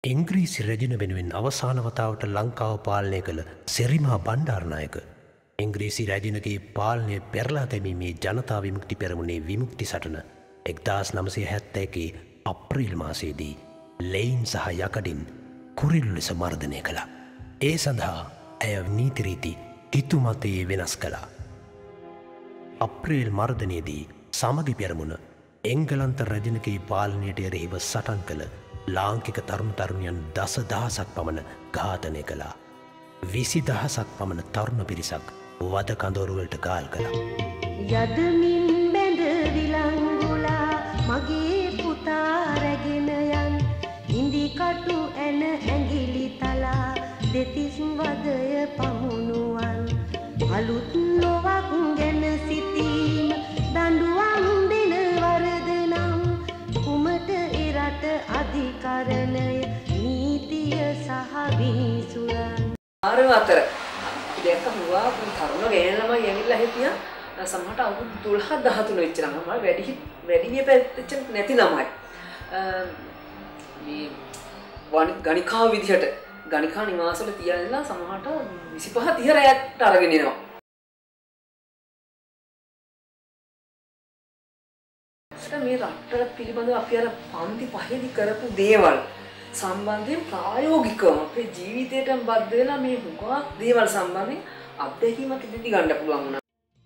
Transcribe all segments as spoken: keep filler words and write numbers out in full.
ඉංග්‍රීසි රැජින වෙනුවෙන් අවසාන වතාවට ලංකාව පාලනය කළ සිරිමා බණ්ඩාරනායක ඉංග්‍රීසි රැජිනගේ පාලනය පෙරලා තැබීමේ ජනතා විමුක්ති පෙරමුණේ විමුක්ති සටන එක්දාස් නවසිය හැත්තෑ එකේ අප්‍රේල් මාසයේදී ලෙයින් සහ යකඩින් කුරිල්ලු ලෙස මර්ධනය කළා. ඒ සඳහා ඇය නීතිරීති හිතුමතයේ වෙනස් කළා. අප්‍රේල් මර්ධනයේදී සමගි පෙරමුණ එංගලන්ත රැජිනගේ පාලනයට එරෙහිව සටන් කළ ලාංකික තරුණ තරුණියන් දස දහසක් පමණ ඝාතනය කළා. විසි දහසක් පමණ තරුණ පිරිසක් වද කඳවුරුවලට ගාල් කළා. යදමින් බැඳ විලංගුලා මගේ පුතා රැගෙන යන් ඉන්දිකටු ඇන ඇඟිලි තලා දෙතිස් වදය පමුණුවන් අලුත් ලොවක් ගැන සිතීම දඬුවම් දෙන වරද නම් කුමට එරට අධිකරණය නීතිය සහ විනිසුරන් ආර අතර දැක්ක හුවා තරුණ ගෑන ළමයි ඇවිල්ලා හිටියා සමහරට අවුරුදු දොළහ දහතුන වෙච්ච ළමයි වැඩි වැඩි විය පැත්තෙච්ච නැති ළමයි මේ ගණිකාව විදිහට ගණිකා නිවාසවල තියලා සමහරට විසිපහ තිහ රැයට අරගෙන එනවා. මේ රටට පිළිබඳව අපි අර පන්ති පහේදී කරපු දේවල් සම්බන්ධයෙන් ප්‍රායෝගිකව අපේ ජීවිතයට බද්ධ වෙලා මේ මුගා දේවල් සම්බන්ධයෙන් අත්දැකීමක් ඉදිරි ගන්න පුළුවන් වුණා.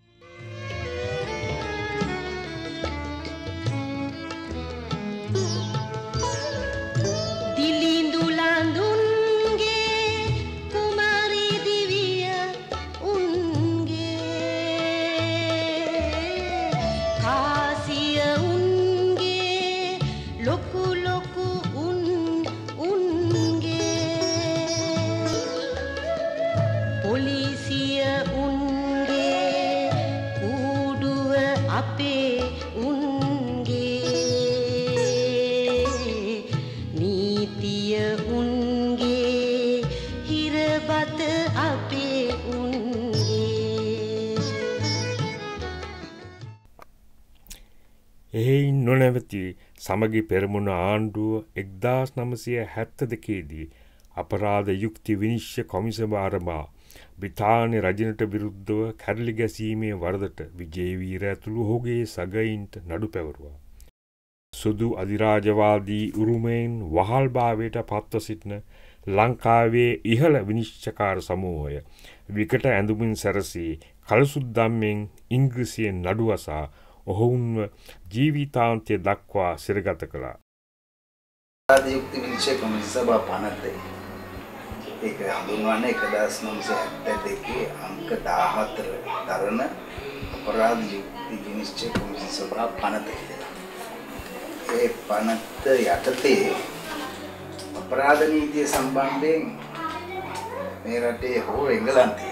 එයින් නොනැවති සමගි පෙරමුණ ආණ්ඩුව එක්දාස් නවසිය හැත්තෑ දෙකේදී අපරාධ යුක්ති විනිශ්චය කොමිසම ආරඹා බ්‍රිතාන්‍ය රජනට විරුද්ධව කැරලි ගැසීමේ වරදට විජේවීර ඇතුළු ඔහුගේ සගයින්ට නඩු පැවරුවා. සුදු අධිරාජවාදී උරුමයෙන් වහල්භාවයට පත්ව සිටින ලංකාවේ ඉහළ විනිශ්චයකාර සමූහය විකට ඇඳුමින් සැරසී කලසුද්දම්මෙන් ඉංග්‍රීසියෙන් නඩු අසා ඔහුන්ව ජීවිතාන්තය දක්වා සිරගත කළා. අපරාධ යුක්ති විනිශ්චය කොමිසම පනතේ ඒක හඳුන්වන්නේ එක්දාස් නවසිය හැත්තෑ දෙකේ අංක දාහතර දරන අපරාධ යුක්ති විනිශ්චය කොමිසම පනතේ. ඒ පනත යටතේ අපරාධ නීතිය සම්බන්ධයෙන් මේ රටේ හෝ එංගලන්තයේ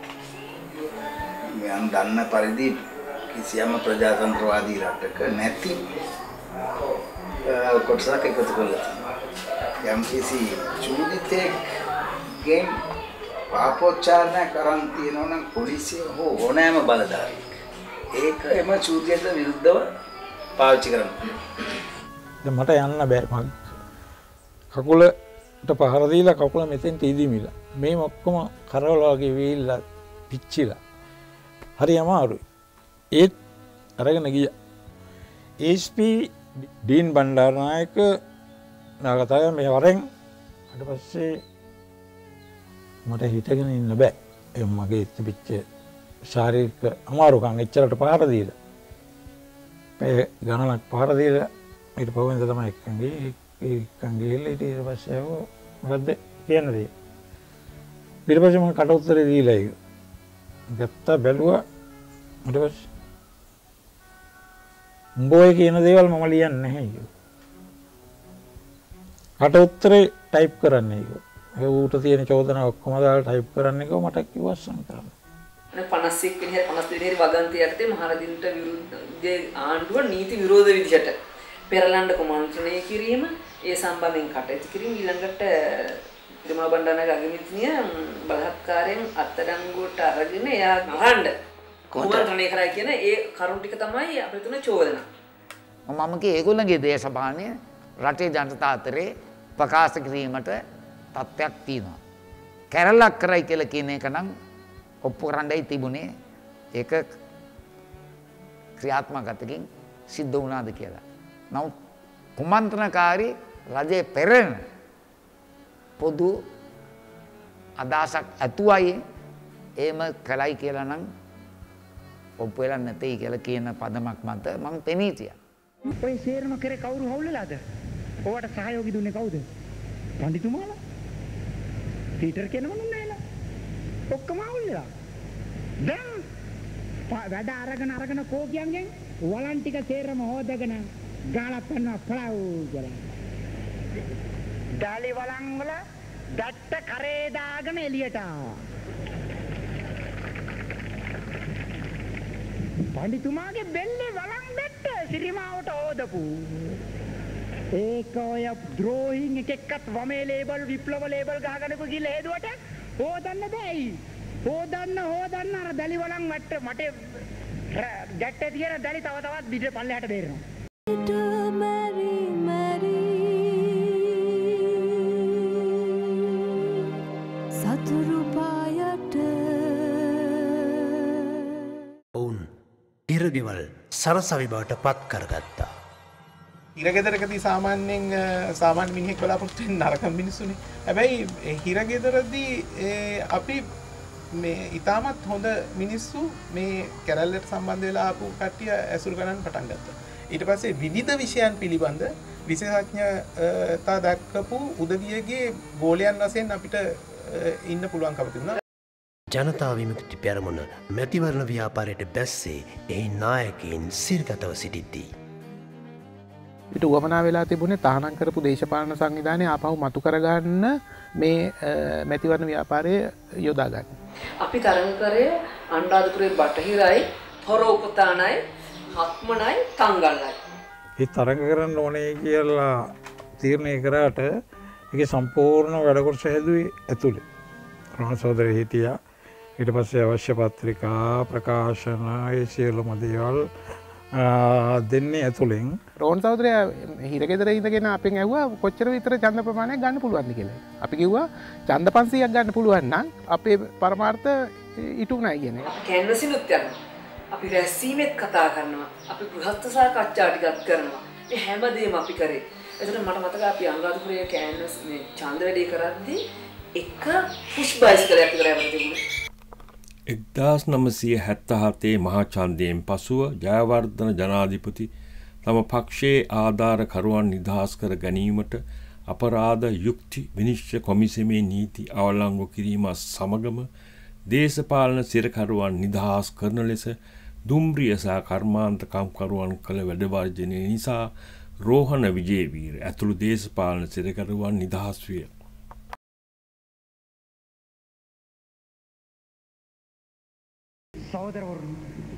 මම දන්න පරිදි කිසියම් ප්‍රජාතන්ත්‍රවාදී රටක නැති කොටසක් එකතු කරලා තියෙනවා. යම් කිසි චූදිතෙක්ගෙන් පාපෝච්චාරණය කරන් තියෙනවා නම් පොලිසිය හෝ ඕනෑම බලධාරියෙක් ඒක එම චූදිතයට විරුද්ධව පාවිච්චි කරනවා. දැන් මට යන්න බෑ. මම කකුලට පහර දීලා කකුල මෙතෙන්ට ඉදිමිලා මේ ඔක්කොම කරවල වගේ වීල්ලා පිච්චිලා හරි අමාරුයි. ඒත් අරගෙන ගියා. එස් පී ඩීන් බණ්ඩාරනායක නාගතය මේ වරෙන් ඊට පස්සේ මට හිතගෙන ඉන්න බෑ. ඒ මගේ තිබිච්ච ශාරීරික අමාරුකම් එච්චරට පහර දීලා. ඒ ගණනක් පහර දීලා ඊට පස්සේ තමයි එක්කන් ගියේ. එක්කන් ගිහලා ඊට පස්සේ ආව මොකද්ද කියන්න දේ. ඊට පස්සේ මම කට උත්තරේ දීලා ඒක. ගත්තා බැලුවා ඊට පස්සේ උඹෝය කියන දේවල් මම ලියන්නේ නැහැ කිව්වා. කට උත්තරේ ටයිප් කරන්න කිව්වා. ඒ ඌට තියෙන චෝදනා ඔක්කොම දාලා ටයිප් කරන්න කිව්වා මට කිව්වා අස්සම් කරන්න. පනස් එක් වෙනි හැරි පනස් දෙවෙනි හැරි වගන්තිය යටතේ මහරදින්ට විරුද්ධ ආණ්ඩුව නීති විරෝධ විදිහට පෙරලන්න කුමන්ත්‍රණය කිරීම ඒ සම්බන්ධයෙන් කටයුතු කිරීම ඊළඟට තිරුමල බණ්ඩාරනායක අගමැතිනිය බලහත්කාරයෙන් අත්අඩංගුවට අරගෙන එයා අහන්න කුමන්ත්‍රණය කරා කියන ඒ කරුණ ටික තමයි අපිට තුන චෝදනා. මම කිය ඒගොල්ලන්ගේ දේශපාලනය රටේ ජනතාව අතරේ ප්‍රකාශ කිරීමට තත්ත්වයක් තියෙනවා. කැරලක් කරයි කියලා කියන එක නම් ඔප්පු කරන්නයි තිබුණේ. ඒක ක්‍රියාත්මකත්වකින් සිද්ධ වුණාද කියලා. නමුත් කුමන්ත්‍රණකාරී රජයේ පෙරෙන පොදු අදහසක් ඇතුවයි එහෙම කළයි කියලා නම් ඔප්පු වෙලා නැtei කියලා කියන පදමක් මත මම පෙනී තියා. ඔය සේරම කරේ කවුරු හවුල්ලාද? ඔයාට සහයෝගය දුන්නේ කවුද? පඬිතුමාලා. පීටර් කෙනවනම් නෑලා. ඔක්කොම හවුල්ලා. දැන් වැඩ අරගෙන අරගෙන කෝ කියන්නේ වලන් ටික සේරම හොදගෙන ගාලා පන්නවා පළව් කියලා. ඩාලි වලන් වල දැට්ට කරේ දාගෙන එළියට ආවා. පඬිතුමාගේ බෙල්ලේ වලන් දැට්ට සිරිමාවට හොදපු. ඒක ඔය ද්‍රෝහින් එක එක්කත් වමේ ලේබල් විප්ලව ලේබල් ගහගෙනකෝ ගිහලා හේදුවට හොදන්න බෑයි. හොදන්න හොදන්න අර දැලි වලන් වැට්ට මට ගැට්ටේ තියෙන දැලි තව තවත් පිට පල්ලෙහාට බේරෙනවා. සතුරු පායට ඔවුන් ඉරගෙවල් සරසවි බවට පත් කරගත්තා. හිරගෙදරකදී සාමාන්‍යයෙන් සාමාන්‍ය මිනිහෙක් බලාපොරොත්තු වෙන නරක මිනිස්සුනේ. හැබැයි හිරගෙදරදී අපි මේ ඊටමත් හොඳ මිනිස්සු මේ කැරල්ලට සම්බන්ධ වෙලා ආපු කට්ටිය ඇසුරු කරන්න පටන් ගත්තා. ඊට පස්සේ විවිධ විෂයන් පිළිබඳ විශේෂඥතා දක්වපු උදවියගේ ගෝලයන් වශයෙන් අපිට ඉන්න පුළුවන්කම තිබුණා. ජනතා විමුක්ති පෙරමුණ මැතිවරණ ව්‍යාපාරයට බැස්සේ එහි නායකයින් සිරගතව සිටිද්දී ඊට උවමනා වෙලා තිබුණේ තහනම් කරපු දේශපාලන සංවිධානය ආපහු මතු කරගන්න මේ මැතිවරණ ව්‍යාපාරය යොදා ගන්න. අපි තරඟ කරේ අනුරාධපුරයේ බටහිරයි, හොරෝපතානයි, හත්මනයි, තංගල්ලයි. ඒ තරඟ කරන්න ඕනේ කියලා තීරණය කරාට ඒකේ සම්පූර්ණ වැඩ කොටස හැදුවේ ඇතුලේ. රෝහණ සහෝදරය හිටියා. ඊට පස්සේ අවශ්‍ය පත්‍රිකා ප්‍රකාශන ඒ සියලුම දේවල් දෙන්නේ ඇතුලෙන්. රෝහණ සහෝදරයා හිරගෙදර ඉඳගෙන අපෙන් ඇහුවා කොච්චර විතර ඡන්ද ප්‍රමාණයක් ගන්න පුළුවන්ද කියලා. අපි කිව්වා ඡන්ද පන්සීයක් ගන්න පුළුවන් නම් අපේ පරමාර්ථ ඉටු නැහැ කියන එක. කැන්වසිනුත් යනවා. අපි රැස්වීමෙත් කතා කරනවා. අපි ගෘහස්ත සාකච්ඡා ටිකක් කරනවා. මේ හැමදේම අපි කරේ. එතකොට මට මතකයි අපි අනුරාධපුරයේ කැන්වස් මේ ඡන්ද වැඩේ කරද්දී එක පුෂ් බයිසිකලයක් විතර යවන්න තිබුණේ. එක්දාස් නවසිය හැත්තෑ හතේ මහා ඡන්දයෙන් පසුව ජයවර්ධන ජනාධිපති තම පක්ෂයේ ආධාරකරුවන් නිදහස් කර ගැනීමට අපරාධ යුක්ති විනිශ්චය කොමිසමේ නීති අවලංගු කිරීම සමගම දේශපාලන සිරකරුවන් නිදහස් කරන ලෙස දුම්රිය සහ කර්මාන්ත කම්කරුවන් කළ වැඩ වර්ජනය නිසා රෝහණ විජේවීර ඇතුළු දේශපාලන සිරකරුවන් නිදහස් විය. සහෝදරවරුනි,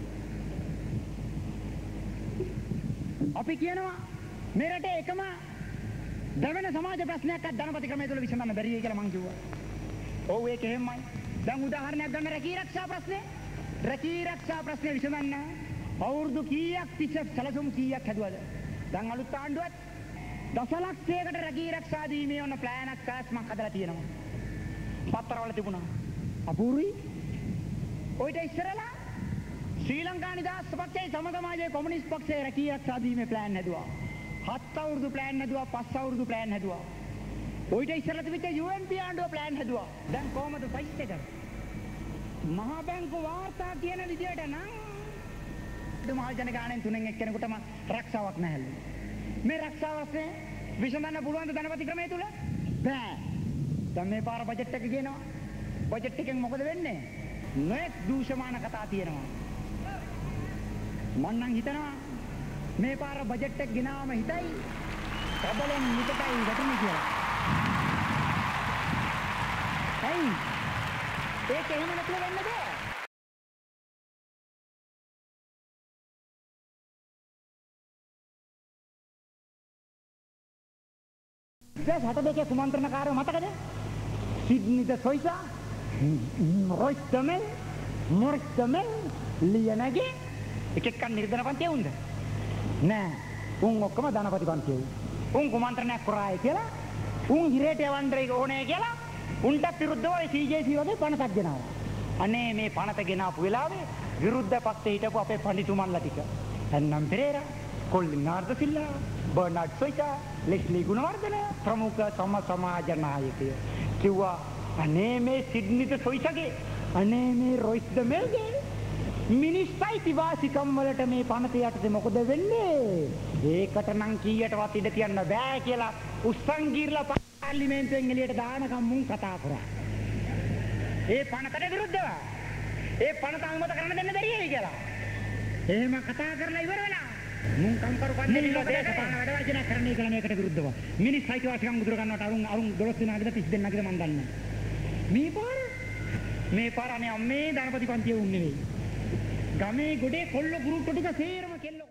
අපි කියනවා මේ රටේ එකම දැවෙන සමාජ ප්‍රශ්නයක්වත් ධනපති ක්‍රමය තුළ විසඳන්න බැරි වෙයි කියලා මං කිව්වා. ඔව් ඒක එහෙමයි. දැන් උදාහරණයක් ගන්න රැකී ආරක්ෂා ප්‍රශ්නේ. රැකී ආරක්ෂා ප්‍රශ්නේ විසඳන්න අවුරුදු කීයක් තිස්සේ සැලසුම් කීයක් හැදුවද? දැන් අලුත් ආණ්ඩුවත් දසලක්ෂයකට රැකී ආරක්ෂා දීමේ වන ප්ලෑන් එකක් කාස්මක් හදලා තියෙනවා. පත්තරවල තිබුණා. අපූර්වයි. ඔයිට ඉස්සරලා ශ්‍රී ලංකා නිදහස් පක්ෂයේ සමගමාජයේ කොමියුනිස්ට් පක්ෂයේ රැකී ආරක්ෂා දීමේ ප්ලෑන් හැදුවා. හත් අවුරුදු ප්ලෑන් හැදුවා, පස් අවුරුදු ප්ලෑන් හැදුවා. ඔයිට ඉස්සරලා තිබිච්ච යූ එන් පී ආණ්ඩුව ප්ලෑන් හැදුවා. දැන් කොහමද සයිස් එක? මහා බැංකු වාර්තා කියන විදියට නම් මහල් ජනගහනයෙන් තුනෙන් එක්කෙනෙකුටම රක්ෂාවක් නැහැලු. මේ රක්ෂාවස්නේ විසඳන්න පුළුවන් ද ධනපති ක්‍රමය තුල? බෑ. දැන් මේ පාර බජට් එක කියනවා. බජට් එකෙන් මොකද වෙන්නේ? නොඑක් දූෂමාන කතා තියෙනවා. මම නම් හිතනවා මේ පාර බජට් එක ගෙනාවම හිතයි ප්‍රබලෙන් නිකටයි වැටුනේ කියලා. ඇයි? ඒක එහෙම නැතුව වෙන්න බෑ. දැන් හත දෙකේ කුමන්ත්‍රණකාරව මතකද? සිඩ්නිද සොයිසා රොයිස්තමෙල් මොරිස්තමෙල් ලියනගේ එක එක්ක නිර්ධන පන්තිය උන්ද නෑ උන් ඔක්කොම ධනපති පන්තිය උන් කුමන්ත්‍රණයක් කරායි කියලා උන් හිරේට යවන්න ඕනේ කියලා උන්ට විරුද්ධව සී ජේ සී වගේ පනතක් ගෙනාවා. අනේ මේ පනත ගෙනාපු වෙලාවේ විරුද්ධ පක්ෂේ හිටපු අපේ පඬිතුමන්ලා ටික එන්නම් පෙරේරා, කොල්ලින් නාර්ද සිල්ලා, බර්නාඩ් සොයිටා, ලෙස්ලි ගුණවර්ධන ප්‍රමුඛ සම සමාජ නායකයෝ කිව්වා අනේ මේ සිඩ්නිද සොයිටගේ අනේ මේ රොයිස් ද මෙල්ගේ මිනිස්සයි වාසිකම් වලට මේ පනත යටතේ මොකද වෙන්නේ? ඒකට නම් කීයටවත් ඉඩ තියන්න බෑ කියලා උස්සන් ගිරලා පාර්ලිමේන්තුවෙන් එළියට දානකම් මුන් කතා කරා. ඒ පනතට විරුද්ධව ඒ පනත අනුමත කරන්න දෙන්න බැරියයි කියලා. එහෙම කතා කරලා ඉවර වෙලා මුන් කම්කරු කන්නේ දේශපාලන වැඩ වර්ජන කරන්නේ කියලා මේකට විරුද්ධව. මිනිස්සයි වාසිකම් උදුර ගන්නවට අරුන් අරුන් දොළොස් දෙනාගේද තිස් දෙනාගේද මන් දන්නේ. මේ පාර මේ පාර අනේ අම්මේ ධනපති පන්තියේ උන් නෙවෙයි. ගමේ ගොඩේ කොල්ල ගුරුට්ටු ටික සේරම කෙල්ල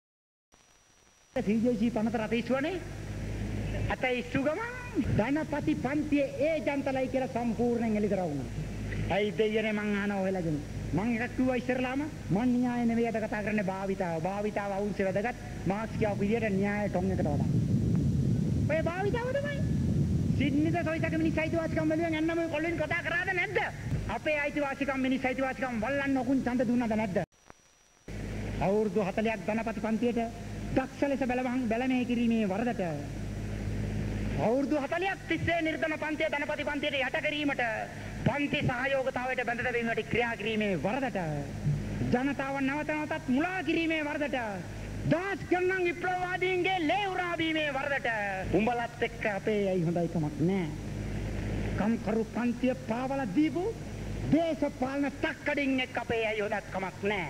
සී ජේ සී පනත රතීස්වනේ අත ඉස්සු ගම ධනපති පන්තියේ ඒ ජන්තලයි කියලා සම්පූර්ණයෙන් එලි කරා වුණා. ඇයි දෙයනේ මං අහනවා ඔයලාගෙන මං එකක් කිව්වා ඉස්සරලාම මං න්‍යාය නෙවෙයි අද කතා කරන්නේ භාවිතාව. භාවිතාව අවුන්සේ වැදගත් මාක්ස් කියව විදියට න්‍යාය ටොන් එකට වඩා. ඔය භාවිතාව තමයි. සිඩ්නිද සොයිසක මිනිස් අයිතිවාසිකම් වලින් යන්නම කොල්ලෙන් කතා කරාද නැද්ද? අපේ අයිතිවාසිකම් මිනිස් අයිතිවාසිකම් වල්ලන්න ඔකුන් ඡන්ද දුන්නද නැද්ද? අවුරුදු හතළියක් ධනපති පන්තියට දක්ෂ ලෙස බැලවහන් බැලමේ කිරීමේ වරදට අවුරුදු හතළියක් තිස්සේ නිර්ධන පන්තිය ධනපති පන්තියට යට කිරීමට පන්ති සහයෝගතාවයට බැඳ තැබීමට ක්‍රියා කිරීමේ වරදට ජනතාව නැවත නැවතත් මුලා කිරීමේ වරදට දාස් ගණන් විප්ලවවාදීන්ගේ ලේ උරා බීමේ වරදට උඹලත් එක්ක අපේ ඇයි හොඳයි කමක් නෑ. කම්කරු පන්තිය පාවලා දීපු දේශපාලන තක්කඩින් එක්ක අපේ ඇයි හොඳක් කමක් නෑ.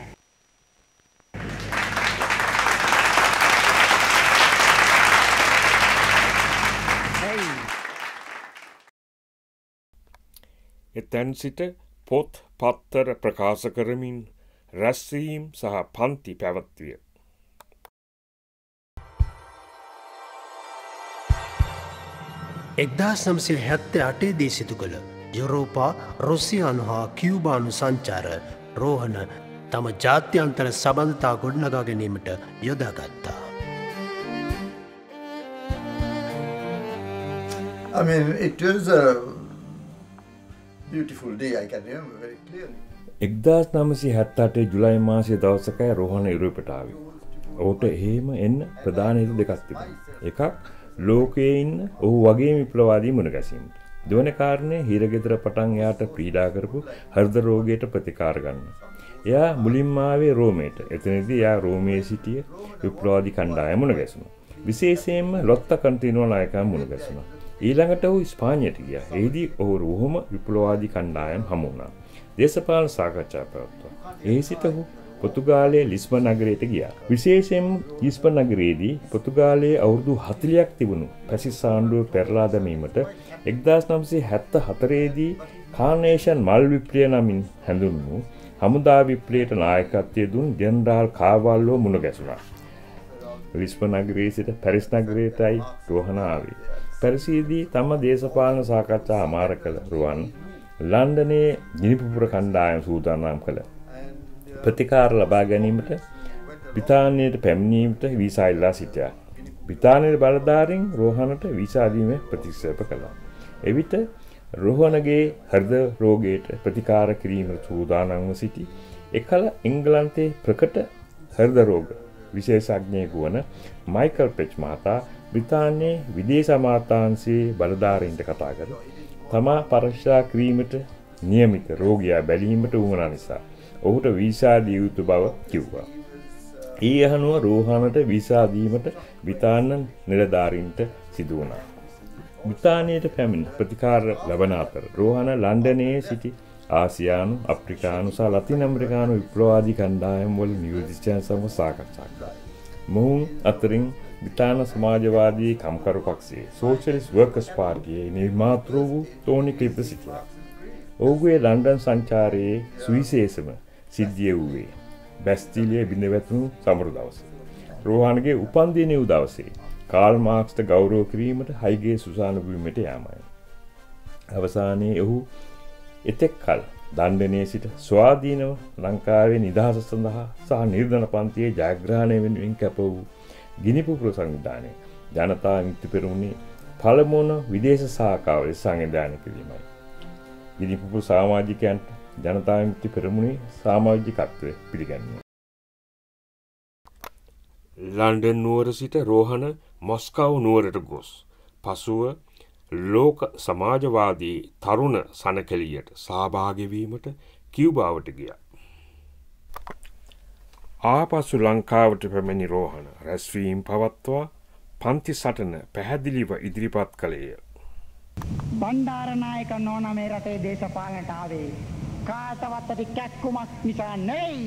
එතැන් සිට පොත් පත්තර ප්‍රකාශ කරමින් රැස්වීම් සහ පන්ති පැවැත්විය. එක්දාස් නම්සිය හැත්තෑ අටේ දී සිදු කළ යුරෝපා රුසියානු හා කියුබානු සංචාර රෝහණ තම ජාත්‍යන්තර සබඳතා ගොඩනගා ගැනීමට යොදාගත්තා. I mean, it was a beautiful day, I can remember very clearly. එක්දාස් නවසිය හැත්තෑ අටේ ජුලයි මාසයේ දවසකයි රෝහණ යුරෝපයට ආවේ. ඔහුට එහෙම එන්න ප්‍රධාන හේතු දෙකක් තිබුණා. එකක් ලෝකයේ ඉන්න ඔහු වගේම විප්ලවවාදී මුණ ගැසීමට. දෙවන කාරණේ හිරගෙදර පටන් එයාට පීඩා කරපු හෘද රෝගයට ප්‍රතිකාර ගන්න. එයා මුලින්ම ආවේ රෝමයට. එතනදී එයා රෝමයේ සිටිය විප්ලවවාදී කණ්ඩායම මුණ ගැසුණා. විශේෂයෙන්ම ලොත්තා කන්ටිනෝ නායකයන් මුණ ගැසුණා. ඊළඟට ඔහු ස්පාඤ්ඤයට ගියා. එහිදී ඔහු රෝම විප්ලවවාදී කණ්ඩායම් හමු වුණා. දේශපාලන සාකච්ඡා පැවැත්වුවා. එහි සිට ඔහු පොතුගාලයේ ලිස්බන් නගරයට ගියා. විශේෂයෙන් ලිස්බන් නගරයේදී පොතුගාලයේ අවුරුදු හතළියක් තිබුණු ෆැසිස් ආණ්ඩුව පෙරලා දැමීමට එක්දාස් නවසිය හැත්තෑ හතරේ දී කාර්නේෂන් මල් විප්ලවය නමින් හැඳුන්වූ හමුදා විප්ලවයට නායකත්වය දුන් ජෙනරාල් කාවාල්ලෝ මුණ ගැසුණා. ලිස්බන් නගරයේ සිට පැරිස් නගරයටයි රෝහණ ආවේ. පැරිසේදී තම දේශපාලන සාකච්ඡා අමාර කළ රුවන් ලන්ඩනයේ ගිනිපුපුර කණ්ඩායම සූදානම් කළා. ප්‍රතිකාර ලබා ගැනීමට බ්‍රිතාන්‍යයට පැමිණීමට වීසා ඉල්ලා සිටියා. බ්‍රිතාන්‍යයේ බලධාරීන් රෝහණට වීසා දීම ප්‍රතික්ෂේප කළා. එවිට රෝහණගේ හෘද රෝගයට ප්‍රතිකාර කිරීමට සූදානම්ව සිටි එකල එංගලන්තයේ ප්‍රකට හෘද රෝග විශේෂඥයෙකු වන මයිකල් පෙච් මහතා බ්‍රිතාන්‍යයේ විදේශ අමාත්‍යාංශයේ බලධාරීන්ට කතා කර තමා පරීක්ෂා කිරීමට නියමිත රෝගියා බැලීමට උවමනා නිසා ඔහුට වීසා දිය යුතු බව කිව්වා. ඒ අනුව රෝහණට වීසා දීමට බ්‍රිතාන්‍ය නිලධාරීන්ට සිදු වුණා. බ්‍රිතාන්‍යයට පැමිණ ප්‍රතිකාර ලබන අතර රෝහණ ලන්ඩනයේ සිටි ආසියානු, අප්‍රිකානු සහ ලතින් ඇමරිකානු විප්ලවවාදී කණ්ඩායම් වල නියෝජිතයන් සමග සාකච්ඡා කළා. මොවුන් අතරින් බ්‍රිතාන්‍ය සමාජවාදී කම්කරු පක්ෂයේ සෝෂලිස්ට් වර්කර්ස් පාර්ටියේ නිර්මාතෘ වූ ටෝනි ක්ලිප් සිටියා. ඔහුගේ ලන්ඩන් සංචාරයේ සුවිශේෂම සිද්ධිය වූයේ බැස්ටිලියේ බිඳ වැටුණු සමරු දවසේ. රෝහණගේ උපන්දිනය වූ දවසේ කාල් මාක්ස්ට ගෞරව කිරීමට හයිගේ සුසාන භූමියට යාමයි. අවසානයේ ඔහු එතෙක් කල දණ්ඩනයේ සිට ස්වාධීනව ලංකාවේ නිදහස සඳහා සහ නිර්ධන පන්තියේ ජයග්‍රහණය වෙනුවෙන් කැප වූ ගිනිපුපුර සංවිධානයේ ජනතා විමුක්ති පෙරමුණේ පළමුවන විදේශ සහකාව ලෙස සංවිධානය කිරීමයි. ගිනිපුපුරු සමාජිකයන්ට ජනතා විමුක්ති පෙරමුණේ සමාජිකත්වය පිළිගැන්වීම. ලන්ඩන් නුවර සිට රෝහණ මොස්කව් නුවරට ගොස් පසුව ලෝක සමාජවාදී තරුණ සනකෙළියට සහභාගී වීමට කියුබාවට ගියා. ආපසු ලංකාවට පැමිණි රෝහණ රැස්වීම් පවත්වා පන්ති සටන පැහැදිලිව ඉදිරිපත් කළේය. බණ්ඩාරනායක නෝනා මේ රටේ දේශපාලනට ආවේ කාටවත් ඇති කැක්කුමක් නිසා නෙවෙයි.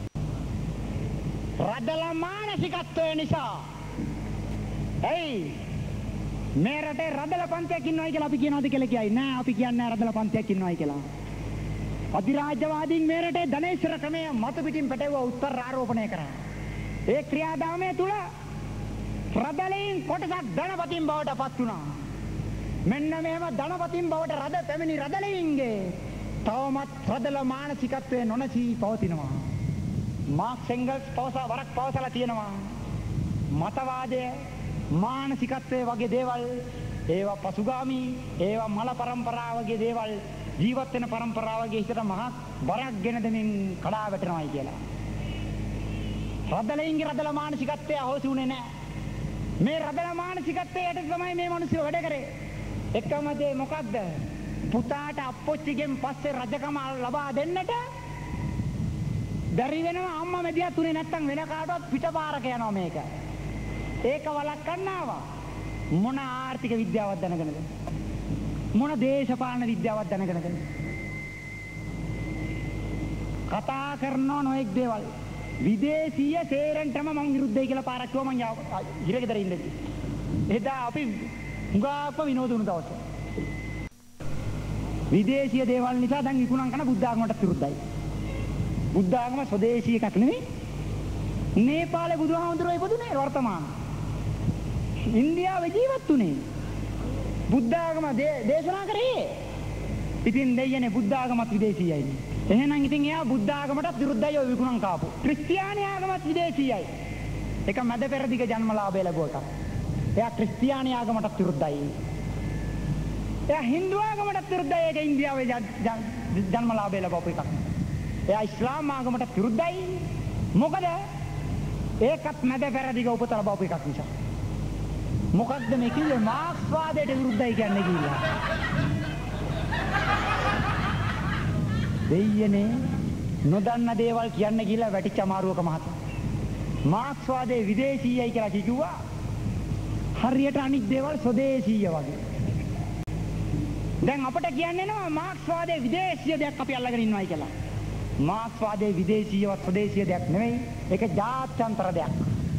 රදල මානසිකත්වය නිසා. එයි මේ රටේ රදල පන්තියක් ඉන්නවයි කියලා අපි කියනවාද කියලා කියයි නෑ අපි කියන්නේ රදල පන්තියක් ඉන්නවයි කියලා. අධිරාජ්‍යවාදීන් මේ රටේ ධනේශ්වර ක්‍රමය මතු පිටින් පැටවුව උත්තර ආරෝපණය කරා. ඒ ක්‍රියාදාමය තුල රදලෙන් කොටසක් ධනපතින් බවට පත් වුණා. මෙන්න මෙහෙම ධනපතින් බවට රද පැමිණි රදලෙන්ගේ තවමත් රදල මානසිකත්වයේ නොනසී පවතිනවා. මාක්ස් එංගල්ස් පවසා වරක් පවසලා තියෙනවා. මතවාදය මානසිකත්වයේ වගේ දේවල් ඒවා පසුගාමී ඒවා මල පරම්පරාව වගේ දේවල් ජීවත් වෙන පරම්පරාවගේ හිතට මහා බරක් ගෙන දෙමින් කඩා වැටෙනවායි කියලා. රදලෙන්ගේ රදල මානසිකත්වය අහෝසි උනේ නැහැ. මේ රදල මානසිකත්වයට තමයි මේ මිනිස්සු වැඩ කරේ. එකම දේ මොකද්ද? පුතාට අප්පොච්චිගෙන් පස්සේ රජකම ලබා දෙන්නට බැරි වෙනවා අම්මා මෙදිහත් උනේ නැත්තම් වෙන කාටවත් පිටපාරක යනවා මේක. ඒක වළක්වන්න ආවා. මොන ආර්ථික විද්‍යාවක් දැනගෙනද? මොන දේශපාලන විද්‍යාවක් දැනගෙනද? කතා කරනවා නොඑක් දේවල්. විදේශීය සේරෙන්ටම මං විරුද්ධයි කියලා පාරක් කිව්වා මං හිරගෙදර ඉඳි. එදා අපි හුඟාක්ම විනෝද වුණ දවස. විදේශීය දේවල් නිසා දැන් විකුණන් කරන බුද්ධ ආගමටත් විරුද්ධයි. බුද්ධ ආගම ස්වදේශීය එකක් නෙවෙයි. නේපාලේ බුදුහාමුදුරුවෝ ඉපදුනේ වර්තමාන. ඉන්දියාවේ ජීවත් වුනේ. බුද්ධ ආගම දේශනා කරේ. ඉතින් දෙයනේ බුද්ධ ආගමත් විදේශීයයි. එහෙනම් ඉතින් එයා බුද්ධ ආගමටත් විරුද්ධයි ඔය විකුණන් කාපු. ක්‍රිස්තියානි ආගමත් විදේශීයයි. ඒක මැද පෙරදිග ජන්මලාභය ලැබුවට. එයා ක්‍රිස්තියානි ආගමටත් විරුද්ධයි. එයා හින්දු ආගමටත් විරුද්ධයි. ඒක ඉන්දියාවේ ජන්මලාභය ලැබපු එකක්. එයා ඉස්ලාම් ආගමටත් විරුද්ධයි. මොකද ඒකත් මැද පෙරදිග උපත ලැබපු එකක් නිසා. මොකක්ද මේ කිව්වේ? මාක්ස්වාදයට විරුද්ධයි කියන්නේ කියලා. දෙයියනේ නොදන්න දේවල් කියන්න කියලා වැටිච්ච අමාරුවක මහත. මාක්ස්වාදයේ විදේශීයයි කියලා කිව්වා. හරියට අනිත් දේවල් ස්වදේශීය වගේ. දැන් අපිට කියන්නේ නෝ මාක්ස්වාදයේ විදේශීය දෙයක් අපි අල්ලගෙන ඉන්නවයි කියලා. මාක්ස්වාදයේ විදේශීයවත් ස්වදේශීය දෙයක් නෙවෙයි. ඒක ජාත්‍යන්තර දෙයක්.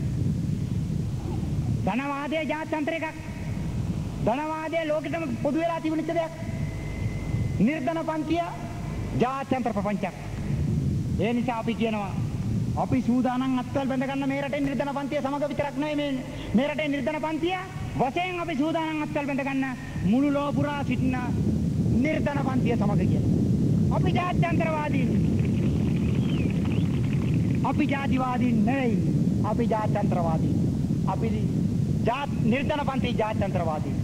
ධනවාදයේ ජාත්‍යන්තර එකක්. ධනවාදයේ ලෝකෙටම පොදු වෙලා තිබුණිච්ච දෙයක්. නිර්ධන පන්තිය ජාත්‍යන්තර ප්‍රපංචයක්. ඒ නිසා අපි කියනවා අපි සූදානම් අත්වල බැඳ ගන්න මේ රටේ නිර්ධන පන්තිය සමග විතරක් නෙවෙයි මේ මේ රටේ නිර්ධන පන්තිය වශයෙන් අපි සූදානම් අත්වල බැඳ ගන්න මුළු ලෝක පුරා සිටින නිර්ධන පන්තිය සමග කියලා. අපි ජාත්‍යන්තරවාදී. අපි ජාතිවාදී නෙවෙයි. අපි ජාත්‍යන්තරවාදී. අපි ජාත් නිර්ධන පන්ති ජාත්‍යන්තරවාදී.